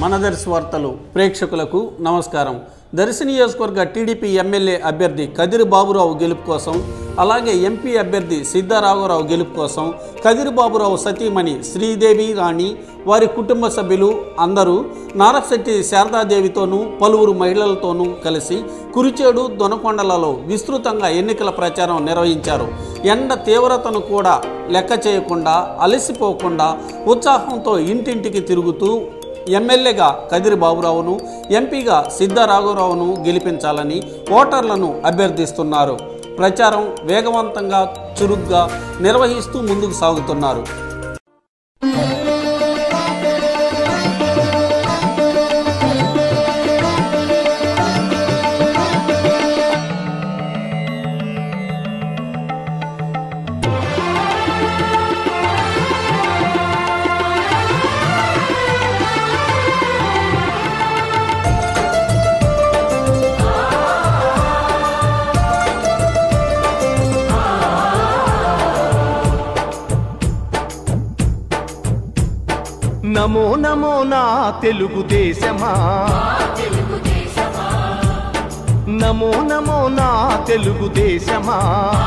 మన దర్శి వార్తలు ప్రేక్షకులకు నమస్కారం. దర్శి నియోజకవర్గ టీడీపీ ఎమ్మెల్యే అభ్యర్థి కదిరి బాబురావు గెలుపు కోసం, అలాగే ఎంపీ అభ్యర్థి సిద్ధరాఘవరావు గెలుపు కోసం కదిరి బాబురావు సతీమణి శ్రీదేవి రాణి, వారి కుటుంబ సభ్యులు అందరూ నారశెట్టి శారదాదేవితోనూ పలువురు మహిళలతోనూ కలిసి కురిచేడు దొనకొండలలో విస్తృతంగా ఎన్నికల ప్రచారం నిర్వహించారు. ఎండ తీవ్రతను కూడా లెక్క చేయకుండా, అలసిపోకుండా ఉత్సాహంతో ఇంటింటికి తిరుగుతూ ఎమ్మెల్యేగా కదిరి బాబురావును, ఎంపీగా సిద్ధరాఘవరావును గెలిపించాలని ఓటర్లను అభ్యర్థిస్తున్నారు. ప్రచారం వేగవంతంగా, చురుగ్గా నిర్వహిస్తూ ముందుకు సాగుతున్నారు. నమో నమో నా తెలుగుదేశమా, నమో నమో నా తెలుగుదేశమా,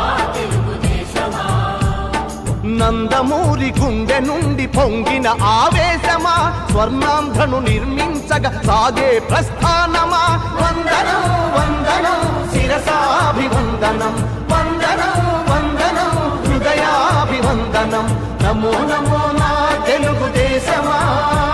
నందమూరి గుండె నుండి పొంగిన ఆవేశమా, స్వర్ణాంధ్రను నిర్మించగా సాగే ప్రస్థానమా. వందనం వందనం శిరసాభివందనం, వందనం వందనం హృదయాభివందనం. నమో నమో నా తెలుగుదేశమా.